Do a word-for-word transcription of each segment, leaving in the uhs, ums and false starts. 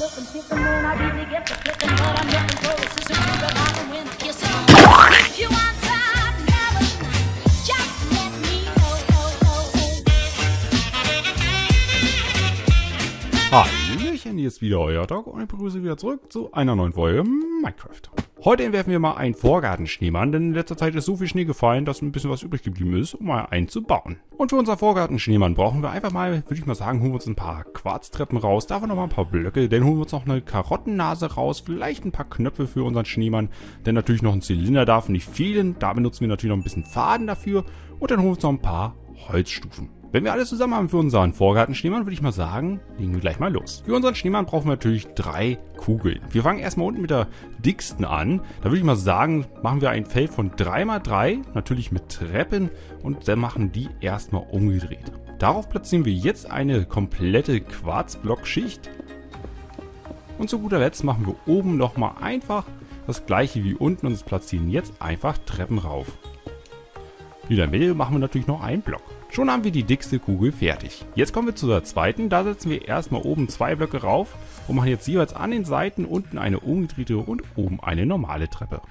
looking, thinking, when I really get the flicking, what I'm looking for is just a groove about the wind kissing. If you want some melon, just let me know. Hallöchen, hier ist wieder euer Doc und ich begrüße wieder zurück zu einer neuen Folge Minecraft. Heute entwerfen wir mal einen Vorgartenschneemann, denn in letzter Zeit ist so viel Schnee gefallen, dass ein bisschen was übrig geblieben ist, um mal einen zu bauen. Und für unser Vorgartenschneemann brauchen wir einfach mal, würde ich mal sagen, holen wir uns ein paar Quarztreppen raus, davon noch mal ein paar Blöcke, dann holen wir uns noch eine Karottennase raus, vielleicht ein paar Knöpfe für unseren Schneemann, denn natürlich noch ein Zylinder darf nicht fehlen, da benutzen wir natürlich noch ein bisschen Faden dafür und dann holen wir uns noch ein paar Holzstufen. Wenn wir alles zusammen haben für unseren Vorgartenschneemann, würde ich mal sagen, legen wir gleich mal los. Für unseren Schneemann brauchen wir natürlich drei Kugeln. Wir fangen erstmal unten mit der dicksten an. Da würde ich mal sagen, machen wir ein Feld von drei mal drei, natürlich mit Treppen und dann machen die erstmal umgedreht. Darauf platzieren wir jetzt eine komplette Quarzblockschicht. Und zu guter Letzt machen wir oben nochmal einfach das gleiche wie unten und platzieren jetzt einfach Treppen rauf. In der Mitte machen wir natürlich noch einen Block. Schon haben wir die dickste Kugel fertig. Jetzt kommen wir zu der zweiten. Da setzen wir erstmal oben zwei Blöcke rauf und machen jetzt jeweils an den Seiten unten eine umgedrehte und oben eine normale Treppe.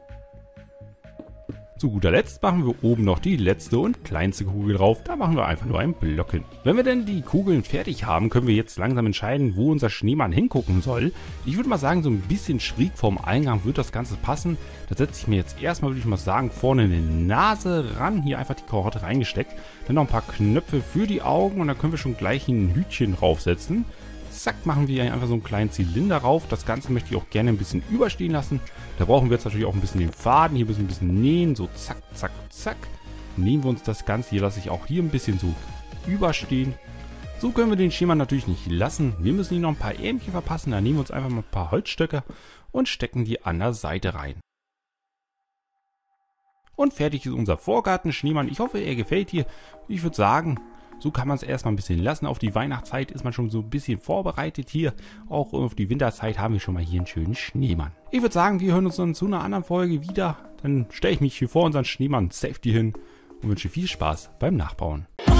Zu guter Letzt machen wir oben noch die letzte und kleinste Kugel drauf. Da machen wir einfach nur einen Block hin. Wenn wir denn die Kugeln fertig haben, können wir jetzt langsam entscheiden, wo unser Schneemann hingucken soll. Ich würde mal sagen, so ein bisschen schräg vorm Eingang wird das Ganze passen. Da setze ich mir jetzt erstmal, würde ich mal sagen, vorne eine Nase ran. Hier einfach die Karotte reingesteckt. Dann noch ein paar Knöpfe für die Augen und dann können wir schon gleich ein Hütchen draufsetzen. Zack, machen wir einfach so einen kleinen Zylinder rauf. Das Ganze möchte ich auch gerne ein bisschen überstehen lassen. Da brauchen wir jetzt natürlich auch ein bisschen den Faden. Hier müssen wir ein bisschen nähen. So zack, zack, zack. Nähen wir uns das Ganze. Hier lasse ich auch hier ein bisschen so überstehen. So können wir den Schneemann natürlich nicht lassen. Wir müssen ihn noch ein paar Ärmchen verpassen. Da nehmen wir uns einfach mal ein paar Holzstöcke und stecken die an der Seite rein. Und fertig ist unser Vorgartenschneemann. Ich hoffe, er gefällt dir. Ich würde sagen, so kann man es erstmal ein bisschen lassen. Auf die Weihnachtszeit ist man schon so ein bisschen vorbereitet hier. Auch auf die Winterzeit haben wir schon mal hier einen schönen Schneemann. Ich würde sagen, wir hören uns dann zu einer anderen Folge wieder. Dann stelle ich mich hier vor unseren Schneemann Safety hin und wünsche viel Spaß beim Nachbauen.